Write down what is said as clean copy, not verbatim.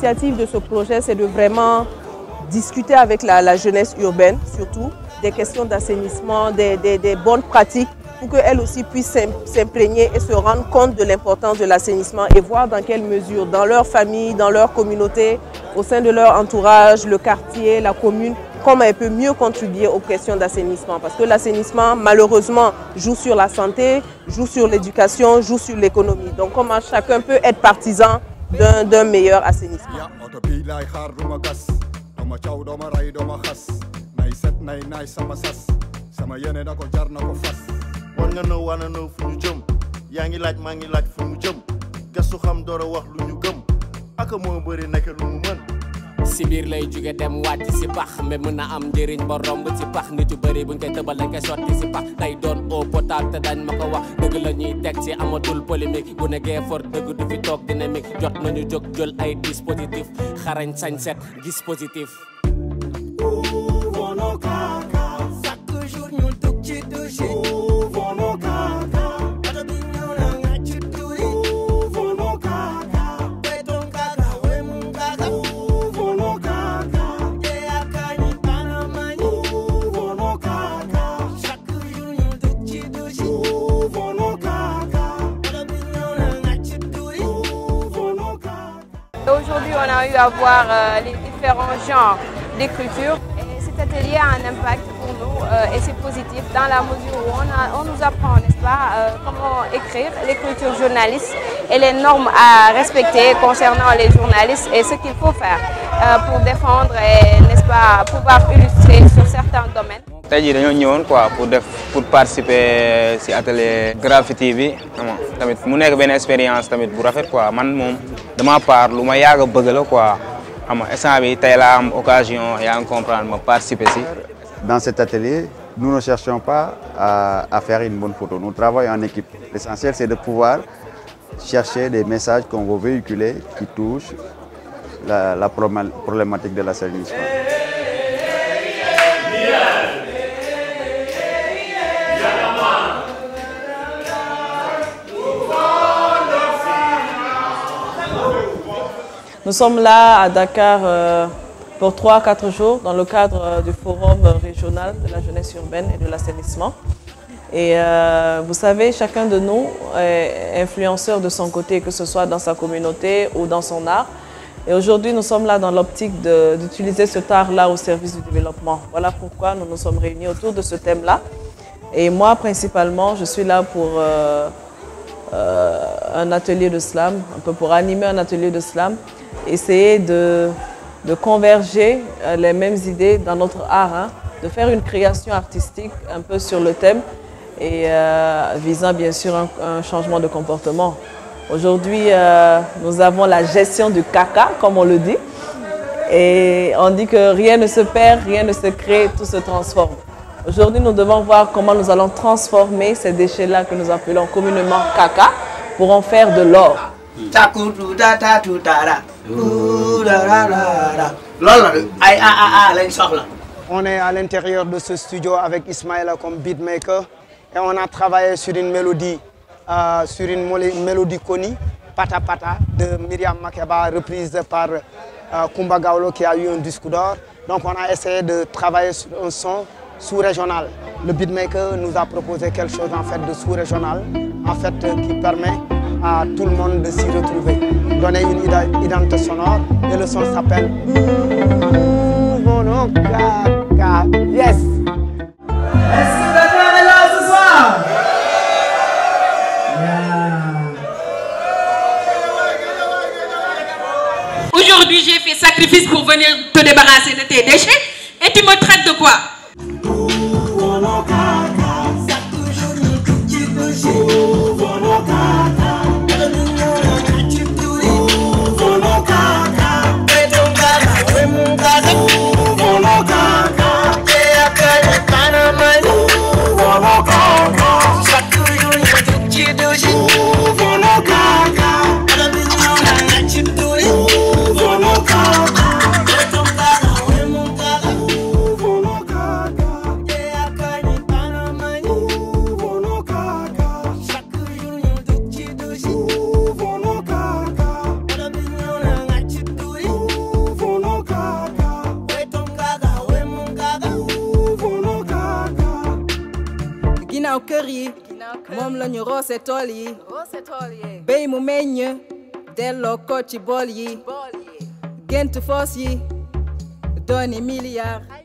l'initiative de ce projet, c'est de vraiment discuter avec la jeunesse urbaine, surtout, des questions d'assainissement, des bonnes pratiques, pour qu'elle aussi puisse s'imprégner et se rendre compte de l'importance de l'assainissement et voir dans quelle mesure, dans leur famille, dans leur communauté, au sein de leur entourage, le quartier, la commune, comment elle peut mieux contribuer aux questions d'assainissement. Parce que l'assainissement, malheureusement, joue sur la santé, joue sur l'éducation, joue sur l'économie. Donc comment chacun peut être partisan d'un meilleur assainissement. si biir lay jóge dem wàcc si pax mais mën na am njëriñ ba romb ci pax nit yu bëri buñ koy tëbal dañ koy sotti si pax day doon eau potable te dañ ma ko wax dëgg la ñuy teg ci amatul polémique bu nekkee fort dëgg du fi toog dynamique jot nañu jóg jël ay dispositif xarañ sañ set gis positif. Aujourd'hui, on a eu à voir les différents genres d'écriture et cet atelier a un impact pour nous et c'est positif dans la mesure où on nous apprend, n'est-ce pas, comment écrire, l'écriture journaliste et les normes à respecter concernant les journalistes et ce qu'il faut faire pour défendre et, n'est-ce pas, pouvoir illustrer sur certains domaines. Tey jii dañoo ñëwoon quoi pour participer ci atelier graffiti bi tamit mu nekk benn expérience tamit bu rafet quoi man moom dama part lu ma yàgg a bëgg la quoi xam nga instant bi tey laa am occasion yaa ngi comprendre ma participer ci. Dans cet atelier, nous ne cherchons pas à faire une bonne photo. Nous travaillons en équipe. L'essentiel, c'est de pouvoir chercher des messages qu'on veut véhiculer qui touchent la problématique de l'assainissement. Nous sommes là à Dakar pour 3-4 jours dans le cadre du forum régional de la jeunesse urbaine et de l'assainissement. Et vous savez, chacun de nous est influenceur de son côté, que ce soit dans sa communauté ou dans son art. Et aujourd'hui, nous sommes là dans l'optique d'utiliser cet art-là au service du développement. Voilà pourquoi nous nous sommes réunis autour de ce thème-là. Et moi, principalement, je suis là pour un atelier de slam, un peu pour animer un atelier de slam. Essayer de converger les mêmes idées dans notre art, de faire une création artistique un peu sur le thème et visant bien sûr un changement de comportement. Aujourd'hui, nous avons la gestion du caca, comme on le dit, et on dit que rien ne se perd, rien ne se crée, tout se transforme. Aujourd'hui, nous devons voir comment nous allons transformer ces déchets-là que nous appelons communément caca pour en faire de l'or. On est à l'intérieur de ce studio avec Ismaïla comme beatmaker et on a travaillé sur une mélodie connue, Pata Pata, de Myriam Makeba, reprise par Kumba Gawlo qui a eu un disque d'or. Donc on a essayé de travailler sur un son sous-régional. Le beatmaker nous a proposé quelque chose en fait de sous-régional, en fait qui permet à tout le monde de s'y retrouver, donner une identité sonore et le son s'appelle Kaka. Yes. Est-ce que Dakar est là ce soir? Aujourd'hui, j'ai fait sacrifice pour venir te débarrasser de tes déchets et tu me traites de quoi? kër yi moom la ñu roose tool yi béy mu meññ delloo ko ci bool yi gént foos yi dooni milliard